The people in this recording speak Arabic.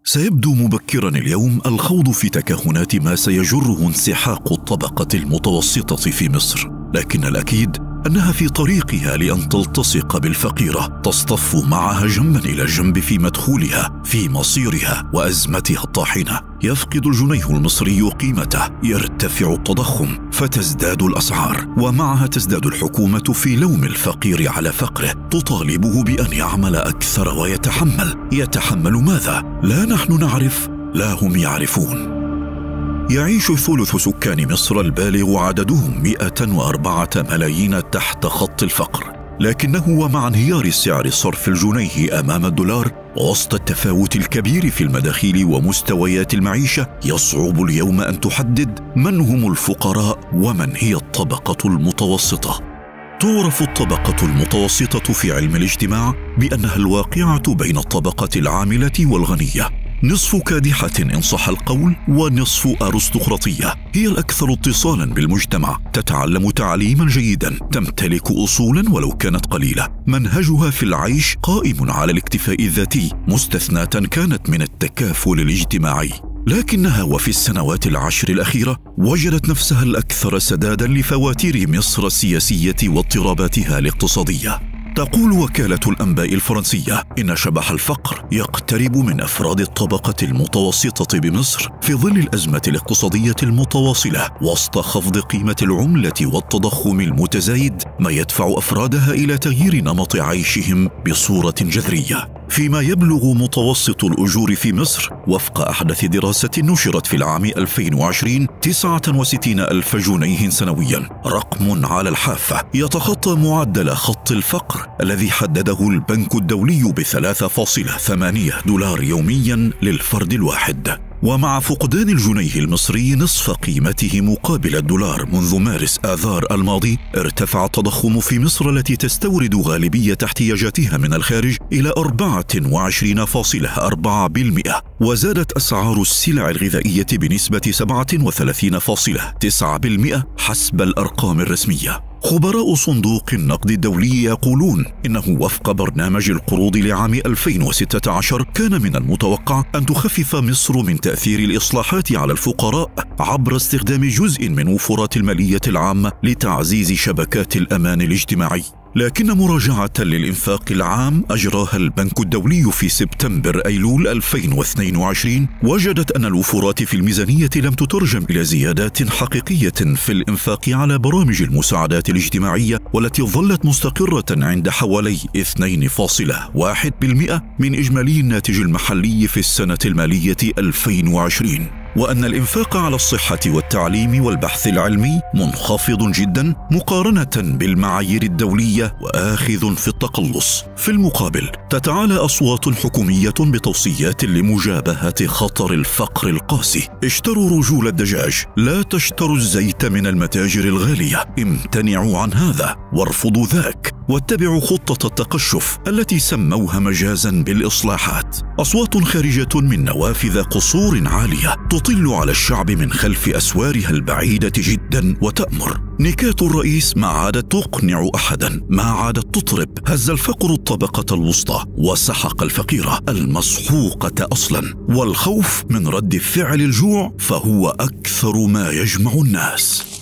سيبدو مبكرا اليوم الخوض في تكهنات ما سيجره انسحاق الطبقة المتوسطة في مصر، لكن الأكيد أنها في طريقها لأن تلتصق بالفقيرة، تصطف معها جنبا إلى جنب في مدخولها، في مصيرها وأزمتها الطاحنة. يفقد الجنيه المصري قيمته، يرتفع التضخم فتزداد الأسعار، ومعها تزداد الحكومة في لوم الفقير على فقره، تطالبه بأن يعمل أكثر ويتحمل. يتحمل ماذا؟ لا نحن نعرف، لا هم يعرفون. يعيش ثلث سكان مصر البالغ عددهم 104 ملايين تحت خط الفقر، لكنه ومع انهيار سعر صرف الجنيه أمام الدولار وسط التفاوت الكبير في المداخيل ومستويات المعيشة، يصعب اليوم أن تحدد من هم الفقراء ومن هي الطبقة المتوسطة. تعرف الطبقة المتوسطة في علم الاجتماع بأنها الواقعة بين الطبقة العاملة والغنية، نصف كادحة إن صح القول ونصف أرستقراطية. هي الأكثر اتصالا بالمجتمع، تتعلم تعليما جيدا، تمتلك أصولا ولو كانت قليلة، منهجها في العيش قائم على الاكتفاء الذاتي، مستثناة كانت من التكافل الاجتماعي. لكنها وفي السنوات العشر الأخيرة وجدت نفسها الأكثر سدادا لفواتير مصر السياسية واضطراباتها الاقتصادية. تقول وكالة الأنباء الفرنسية إن شبح الفقر يقترب من أفراد الطبقة المتوسطة بمصر في ظل الأزمة الاقتصادية المتواصلة وسط خفض قيمة العملة والتضخم المتزايد، ما يدفع أفرادها إلى تغيير نمط عيشهم بصورة جذرية. فيما يبلغ متوسط الأجور في مصر وفق أحدث دراسة نشرت في العام 2020 69 ألف جنيه سنويا، رقم على الحافة يتخطى معدل خط الفقر الذي حدده البنك الدولي ب3.8 دولار يوميا للفرد الواحد. ومع فقدان الجنيه المصري نصف قيمته مقابل الدولار منذ مارس آذار الماضي، ارتفع التضخم في مصر التي تستورد غالبية احتياجاتها من الخارج إلى 24.4%، وزادت أسعار السلع الغذائية بنسبة 37.9% حسب الأرقام الرسمية. خبراء صندوق النقد الدولي يقولون إنه وفق برنامج القروض لعام 2016 كان من المتوقع أن تخفف مصر من تأثير الإصلاحات على الفقراء عبر استخدام جزء من وفرات المالية العامة لتعزيز شبكات الأمان الاجتماعي. لكن مراجعة للإنفاق العام أجراها البنك الدولي في سبتمبر أيلول 2022 وجدت أن الوفرات في الميزانية لم تترجم إلى زيادات حقيقية في الإنفاق على برامج المساعدات الاجتماعية، والتي ظلت مستقرة عند حوالي 2.1% من إجمالي الناتج المحلي في السنة المالية 2020. وأن الإنفاق على الصحة والتعليم والبحث العلمي منخفض جدا مقارنة بالمعايير الدولية وآخذ في التقلص. في المقابل تتعالى أصوات حكومية بتوصيات لمجابهة خطر الفقر القاسي. اشتروا رجول الدجاج، لا تشتروا الزيت من المتاجر الغالية، امتنعوا عن هذا وارفضوا ذاك، واتبعوا خطة التقشف التي سموها مجازا بالإصلاحات. أصوات خارجة من نوافذ قصور عالية تطل على الشعب من خلف أسوارها البعيدة جدا وتأمر. نكات الرئيس ما عادت تقنع أحدا، ما عادت تطرب. هز الفقر الطبقة الوسطى وسحق الفقيرة المسحوقة أصلا، والخوف من رد فعل الجوع فهو أكثر ما يجمع الناس.